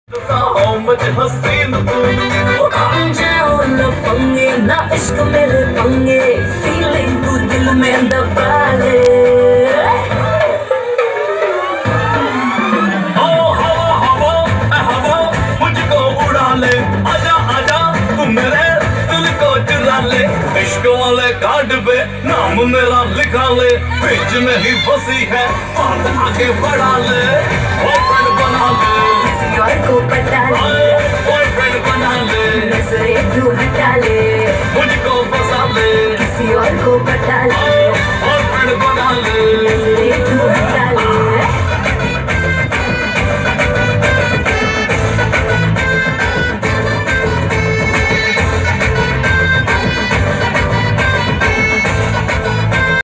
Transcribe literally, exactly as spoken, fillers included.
मुझे हसीन लफंगे ना इश्क मेरे पंगे, फीलिंग तू दिल में दबा ले। ओ हवा हवा ए हवा मुझको उड़ा ले, आजा आजा तू मेरे दिल को चुरा ले। इश्क वाले कार्ड पे नाम मेरा लिखा ले, बीच में ही फंसी है बात आगे बढ़ा ले। बॉयफ्रेंड बना ले, किसी और को पता ले, बॉयफ्रेंड बना ले, नजरें तू हटा ले, मुझको फंसा ले, किसी और को पता ले।